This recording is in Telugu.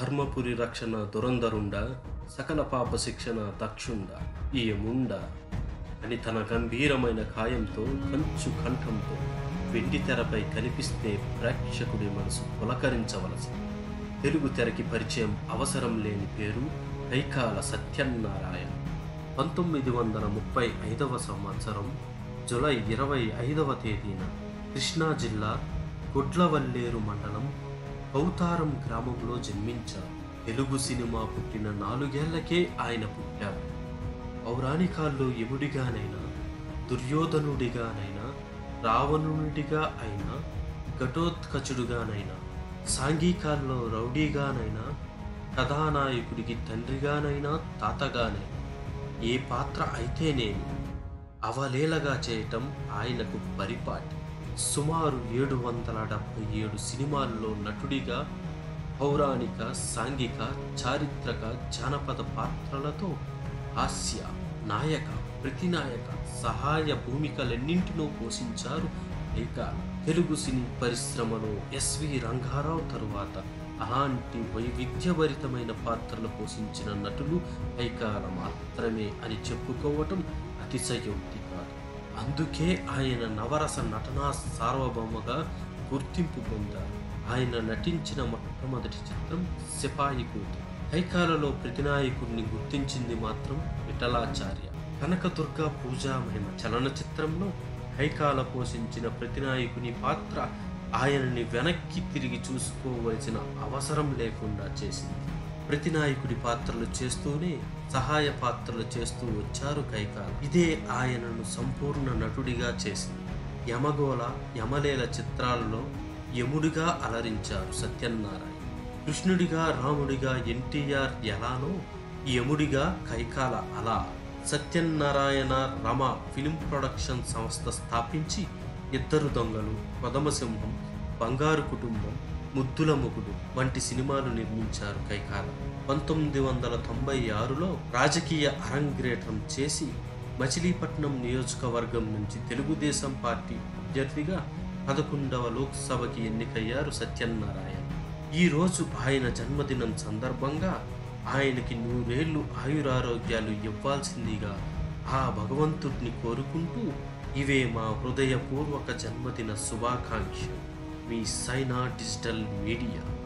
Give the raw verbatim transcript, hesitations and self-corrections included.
ధర్మపురి రక్షణ దురంధరుండ, సకల పాప శిక్షణ దక్షుండ ఈయముండ అని తన గంభీరమైన ఖాయంతో కంచు కంఠంతో వెండి తెరపై కనిపిస్తే ప్రేక్షకుడి మనసు పులకరించవలసి. తెలుగు తెరకి పరిచయం అవసరం లేని పేరు కైకాల సత్యనారాయణ. పంతొమ్మిది వందల ముప్పై ఐదవ సంవత్సరం జూలై ఇరవై ఐదవ తేదీన కృష్ణా జిల్లా గుడ్లవల్లేరు మండలం కౌతారం గ్రామంలో జన్మించారు. తెలుగు సినిమా పుట్టిన నాలుగేళ్లకే ఆయన పుట్టారు. పౌరాణికాల్లో యముడిగానైనా, దుర్యోధనుడిగానైనా, రావణుడిగా అయినా, ఘటోత్కచుడుగానైనా, సాంఘికాల్లో రౌడీగానైనా, కథానాయకుడికి తండ్రిగానైనా, తాతగానైనా ఏ పాత్ర అయితేనేమి అవలీలగా చేయటం ఆయనకు పరిపాటి. సుమారు ఏడు వందల డెబ్బై ఏడు సినిమాల్లో నటుడిగా పౌరాణిక, సాంఘిక, చారిత్రక, జానపద పాత్రలతో హాస్య, నాయక, ప్రతినాయక, సహాయ భూమికలెన్నింటినో పోషించారు కైకాల. తెలుగు సినీ పరిశ్రమలో ఎస్వి రంగారావు తరువాత అలాంటి వైవిధ్యభరితమైన పాత్రలు పోషించిన నటులు కైకాల మాత్రమే అని చెప్పుకోవటం అతిశయోక్తి కాదు. అందుకే ఆయన నవరస నటనా సార్వభౌమగా గుర్తింపు పొందారు. ఆయన నటించిన మొట్టమొదటి చిత్రం సిపాయి కూతురు. కైకాలలో ప్రతినాయకుడిని గుర్తించింది మాత్రం విఠలాచార్య. కనకదుర్గ పూజా మహిమ చలనచిత్రంలో కైకాల పోషించిన ప్రతినాయకుని పాత్ర ఆయనని వెనక్కి తిరిగి చూసుకోవలసిన అవసరం లేకుండా చేసింది. ప్రతినాయకుడి పాత్రలు చేస్తూనే సహాయ పాత్రలు చేస్తూ వచ్చారు కైకాల. ఇదే ఆయనను సంపూర్ణ నటుడిగా చేసింది. యమగోళ, యమలేల చిత్రాలలో యముడిగా అలరించారు సత్యనారాయణ. కృష్ణుడిగా, రాముడిగా ఎన్టీఆర్ ఎలానో యముడిగా కైకాల అలా. సత్యనారాయణ రమ ఫిలిం ప్రొడక్షన్ సంస్థ స్థాపించి ఇద్దరు దొంగలు, కొదమసింహం, బంగారు కుటుంబం, ముద్దుల మొగుడు వంటి సినిమాలు నిర్మించారు కైకాల. పంతొమ్మిది వందల తొంభై ఆరులో రాజకీయ అరంగేట్రం చేసి మచిలీపట్నం నియోజకవర్గం నుంచి తెలుగుదేశం పార్టీ అభ్యర్థిగా పదకొండవ లోక్సభకి ఎన్నికయ్యారు సత్యనారాయణ. ఈరోజు ఆయన జన్మదినం సందర్భంగా ఆయనకి నూరేళ్లు ఆయురారోగ్యాలు ఇవ్వాల్సిందిగా ఆ భగవంతుడిని కోరుకుంటూ ఇవే మా హృదయపూర్వక జన్మదిన శుభాకాంక్షలు. మీ సైనా డిజిటల్ మీడియా.